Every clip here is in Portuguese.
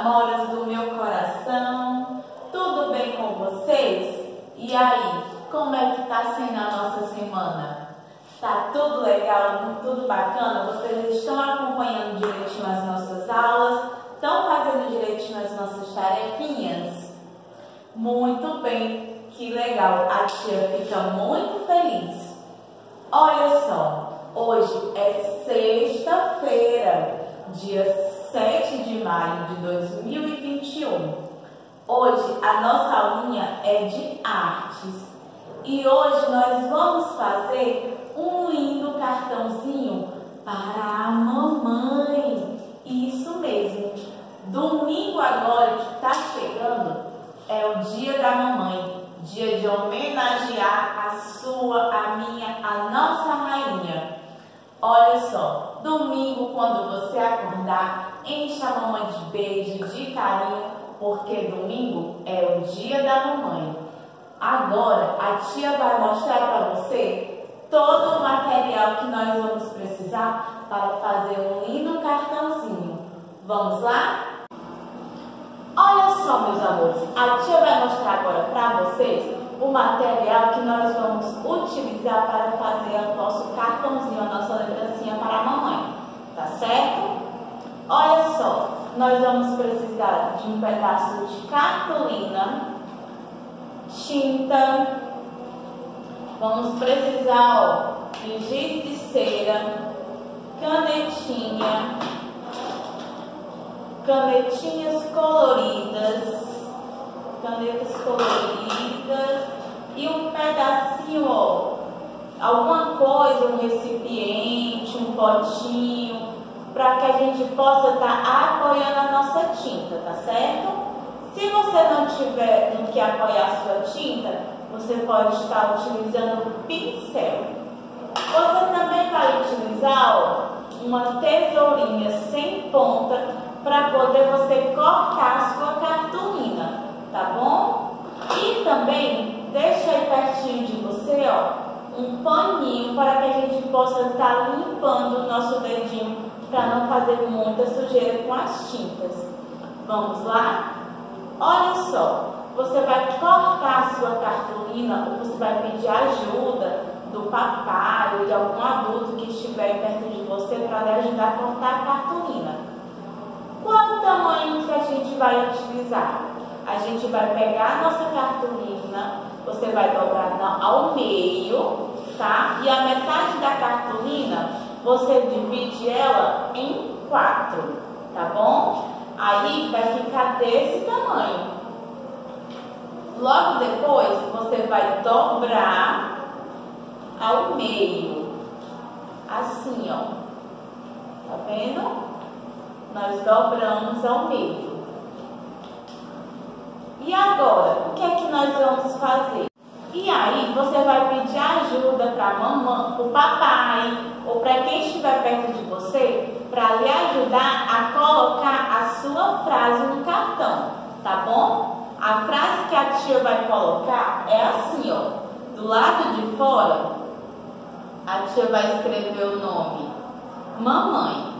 amoras do meu coração, tudo bem com vocês? E aí, como é que tá sendo a nossa semana? Tá tudo legal, tudo bacana? Vocês estão acompanhando direitinho as nossas aulas? Estão fazendo direitinho as nossas tarefinhas? Muito bem, que legal, a tia fica muito feliz. Olha só, hoje é sexta-feira, dia 7 de maio de 2021. Hoje a nossa aulinha é de artes e hoje nós vamos fazer um lindo cartãozinho para a mamãe. Isso mesmo, domingo agora que está chegando é o dia da mamãe, dia de homenagear a sua, a minha, a nossa rainha. Olha só, domingo quando você acordar, enche a mamãe de beijo, de carinho, porque domingo é o dia da mamãe. Agora a tia vai mostrar para você todo o material que nós vamos precisar para fazer um lindo cartãozinho. Vamos lá? Olha só, meus amores, a tia vai mostrar agora para vocês o material que nós vamos utilizar para fazer o nosso cartãozinho, a nossa lembrancinha para a mamãe, tá certo? Olha só, nós vamos precisar de um pedaço de cartolina, tinta, vamos precisar, ó, de giz de cera, canetinhas coloridas, canetas coloridas e um pedacinho, ó, alguma coisa, um recipiente, um potinho, para que a gente possa estar apoiando a nossa tinta, tá certo? Se você não tiver no que apoiar a sua tinta, você pode estar utilizando pincel. Você também vai utilizar, ó, uma tesourinha sem ponta para poder você cortar a sua cartolina, tá bom? E também deixa aí pertinho de você, ó, um paninho para que a gente possa estar limpando o nosso dedinho para não fazer muita sujeira com as tintas. Vamos lá? Olha só, você vai cortar a sua cartolina ou você vai pedir ajuda do papai ou de algum adulto que estiver perto de você para lhe ajudar a cortar a cartolina. Qual o tamanho que a gente vai utilizar? A gente vai pegar a nossa cartolina, você vai dobrar ao meio, tá? E a metade da cartolina, você divide ela em 4, tá bom? Aí vai ficar desse tamanho. Logo depois, você vai dobrar ao meio, assim, ó. Tá vendo? Nós dobramos ao meio. E agora, o que é que nós vamos fazer? E aí, você vai pedir ajuda para a mamãe, para o papai, ou para quem estiver perto de você, para lhe ajudar a colocar a sua frase no cartão, tá bom? A frase que a tia vai colocar é assim, ó. Do lado de fora, a tia vai escrever o nome mamãe.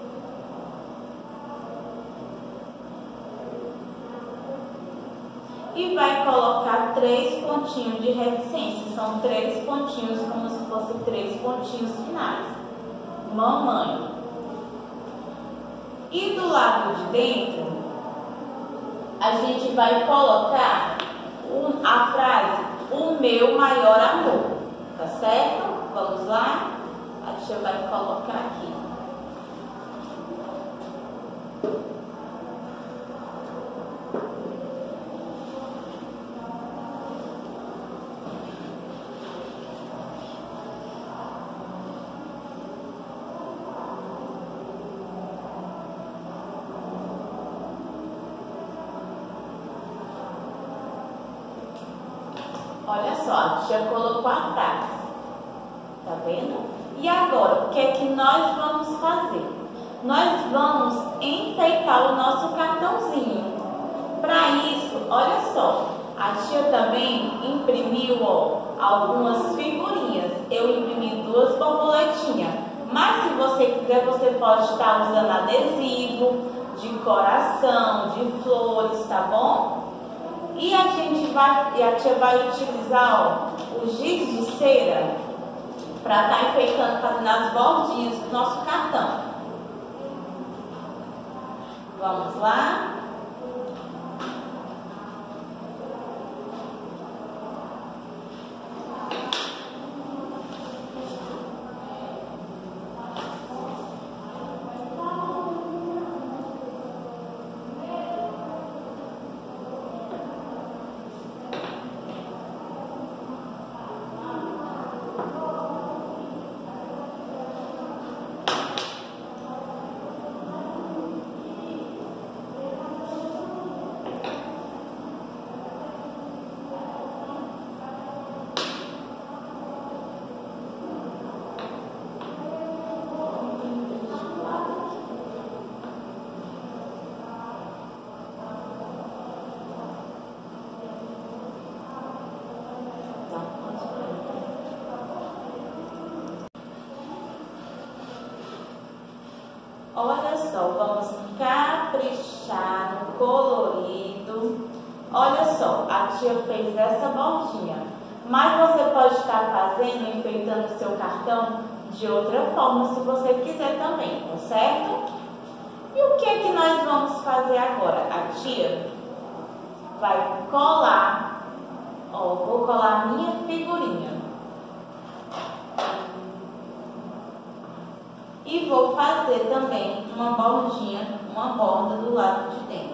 E vai colocar 3 pontinhos de reticência. São 3 pontinhos, como se fossem 3 pontinhos finais. Mamãe. E do lado de dentro, a gente vai colocar a frase, o meu maior amor. Tá certo? Vamos lá? A tia vai colocar aqui. Olha só, a tia colocou a frase, tá vendo? E agora, o que é que nós vamos fazer? Nós vamos enfeitar o nosso cartãozinho. Para isso, olha só, a tia também imprimiu, ó, algumas figurinhas. Eu imprimi 2 borboletinhas, mas se você quiser, você pode estar usando adesivo, de coração, de flores, tá bom? E a tia vai utilizar, ó, o giz de cera para estar enfeitando, fazendo as bordinhas do nosso cartão. Vamos lá? Olha só, vamos caprichar no colorido. Olha só, a tia fez essa bordinha, mas você pode estar fazendo, enfeitando o seu cartão de outra forma, se você quiser também, tá certo? E o que é que nós vamos fazer agora? A tia vai colar, ó, vou colar minha figurinha. E vou fazer também uma bordinha, uma borda do lado de dentro.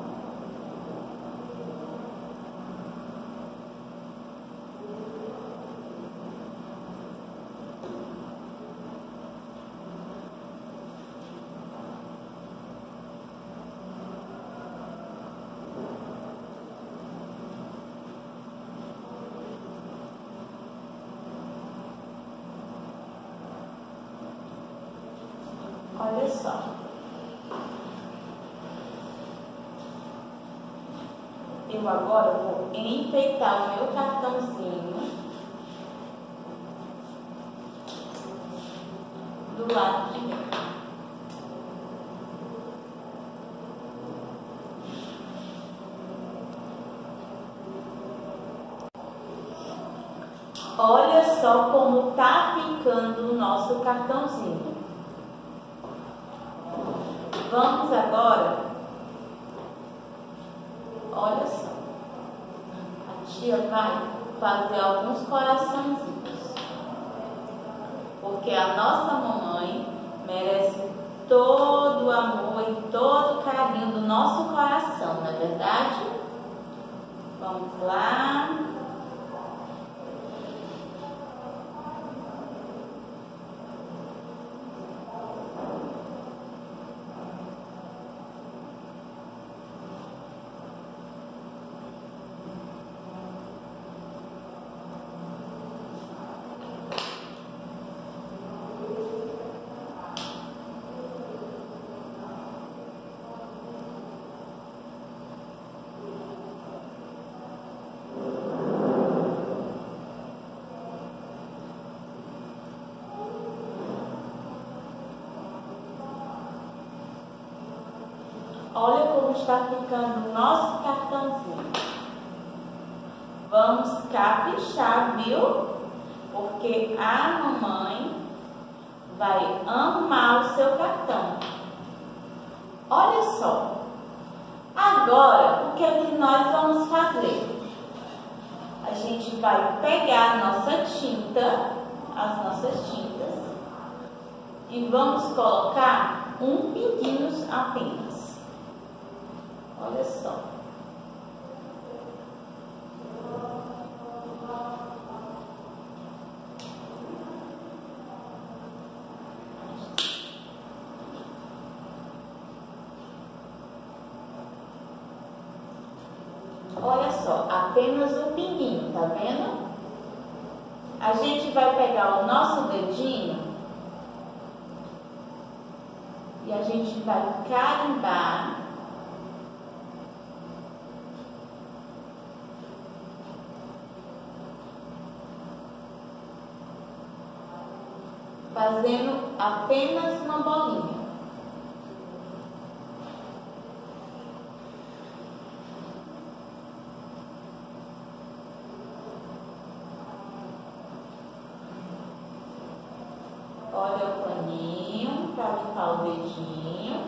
Olha só. Eu agora vou enfeitar o meu cartãozinho do lado de dentro. Olha só como tá ficando o nosso cartãozinho. Vamos agora, olha só, a tia vai fazer alguns coraçõezinhos, porque a nossa mamãe merece todo o amor e todo o carinho do nosso coração, não é verdade? Vamos lá. Olha como está ficando o nosso cartãozinho. Vamos caprichar, viu? Porque a mamãe vai amar o seu cartão. Olha só. Agora, o que é que nós vamos fazer? A gente vai pegar a nossa tinta, as nossas tintas, e vamos colocar um pinguinho apenas. Olha só. Olha só, apenas um pinguinho, tá vendo? A gente vai pegar o nosso dedinho e a gente vai carimbar fazendo apenas uma bolinha. Olha o paninho para limpar o dedinho.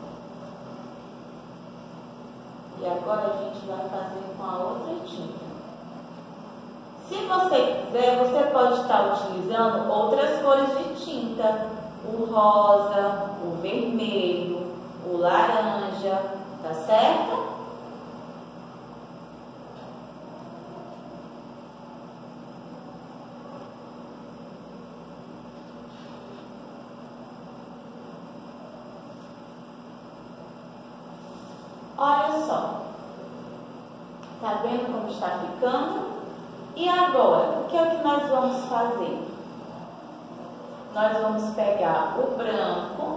E agora a gente vai fazer com a outra tinta. Se você quiser, você pode estar utilizando outras cores de tinta. O rosa, o vermelho, o laranja, tá certo? Olha só, tá vendo como está ficando? E agora, o que é que nós vamos fazer? Nós vamos pegar o branco,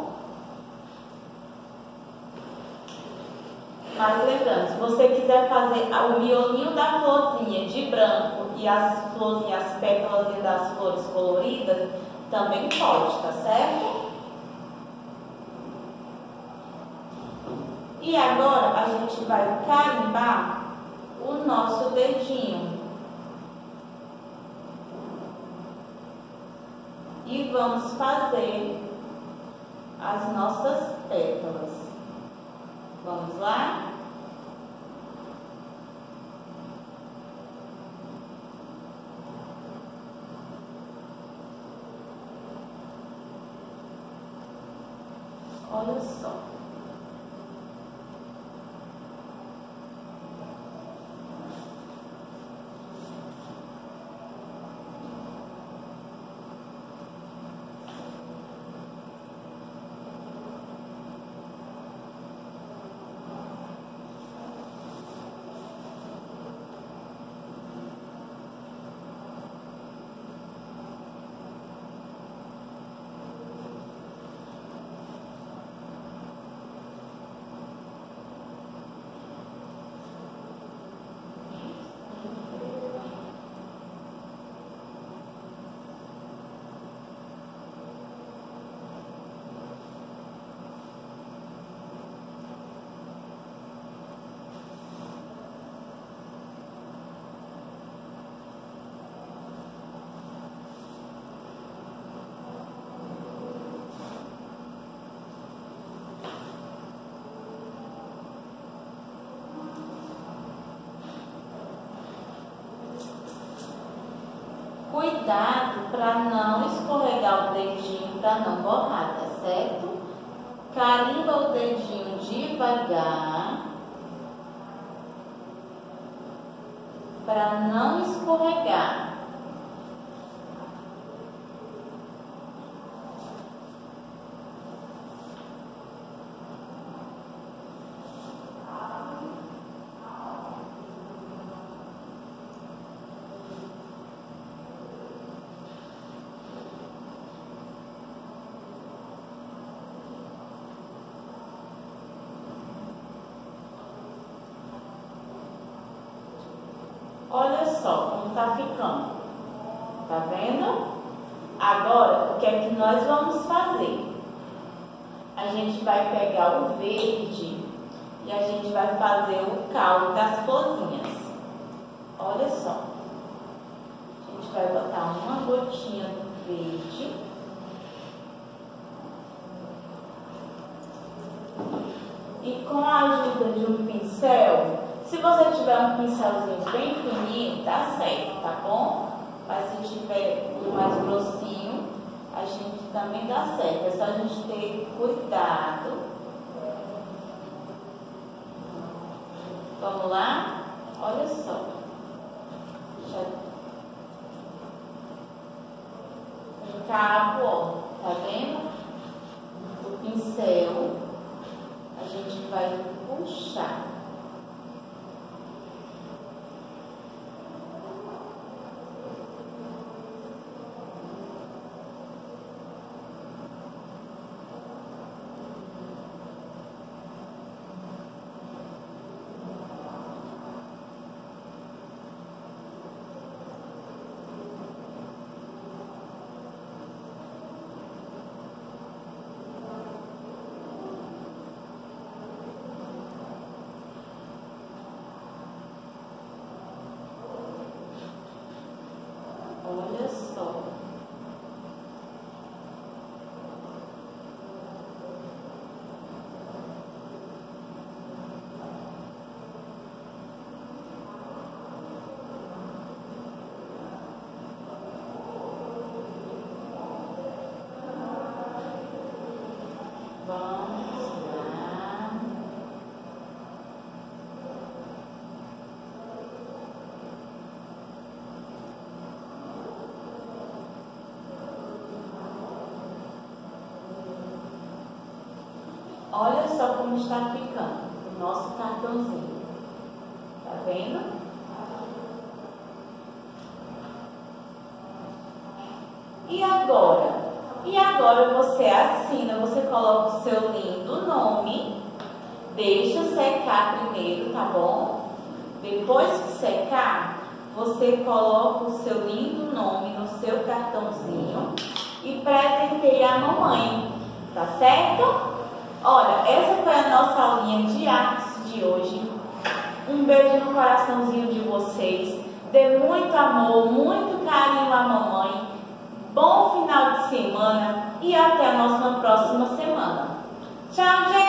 mas lembrando, se você quiser fazer o miolinho da florzinha de branco e as florzinhas, as pétalas das flores coloridas, também pode, tá certo? E agora a gente vai carimbar o nosso dedinho. E vamos fazer as nossas pétalas. Vamos lá? Olha só. Cuidado para não escorregar o dedinho, para não borrar, tá certo? Carimba o dedinho devagar, para não escorregar. Olha só como tá ficando, tá vendo? Agora, o que é que nós vamos fazer? A gente vai pegar o verde e a gente vai fazer o caule das florzinhas. Olha só, a gente vai botar uma gotinha do verde e com a ajuda de um pincel. Se você tiver um pincelzinho bem fininho, tá certo, tá bom? Mas se tiver um mais grossinho, a gente também dá certo. É só a gente ter cuidado. Vamos lá? Olha só. Um cabo, ó, tá vendo? O pincel, a gente vai puxar. Olha só como está ficando o nosso cartãozinho. Tá vendo? E agora? E agora você assina, você coloca o seu lindo nome, deixa secar primeiro, tá bom? Depois que secar, você coloca o seu lindo nome no seu cartãozinho e presenteia a mamãe, tá certo? Olha, essa foi a nossa aulinha de artes de hoje. Um beijo no coraçãozinho de vocês. Dê muito amor, muito carinho à mamãe. Bom final de semana e até a nossa próxima semana. Tchau, gente!